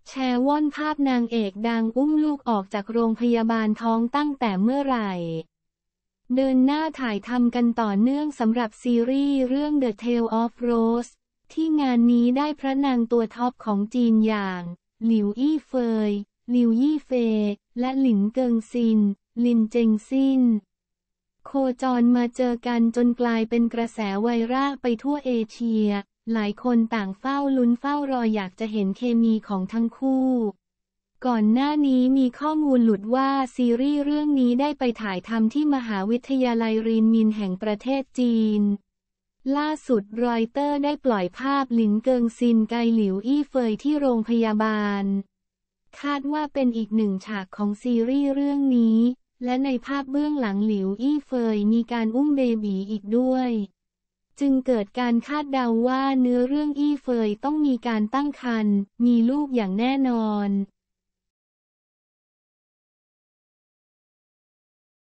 แชร์ว่อนภาพนางเอกดังอุ้มลูกออกจากโรงพยาบาลท้องตั้งแต่เมื่อไหร่เดินหน้าถ่ายทำกันต่อเนื่องสำหรับซีรีส์เรื่อง The Tale of Rose ที่งานนี้ได้พระนางตัวท็อปของจีนอย่างหลิวอี้เฟยหลิวยี่เฟยและหลินเกิงซินลินเจงซินโคจรมาเจอกันจนกลายเป็นกระแสไวรัลไปทั่วเอเชียหลายคนต่างเฝ้าลุ้นเฝ้ารออยากจะเห็นเคมีของทั้งคู่ก่อนหน้านี้มีข้อมูลหลุดว่าซีรีส์เรื่องนี้ได้ไปถ่ายทำที่มหาวิทยาลัยรินมินแห่งประเทศจีนล่าสุดรอยเตอร์ได้ปล่อยภาพหลินเกิงซินไกหลิวอี้เฟยที่โรงพยาบาลคาดว่าเป็นอีกหนึ่งฉากของซีรีส์เรื่องนี้และในภาพเบื้องหลังหลิวอี้เฟยมีการอุ้มเบบีอีกด้วยจึงเกิดการคาดเดาว่าเนื้อเรื่องอี้เฟยต้องมีการตั้งครรภ์มีลูกอย่างแน่นอน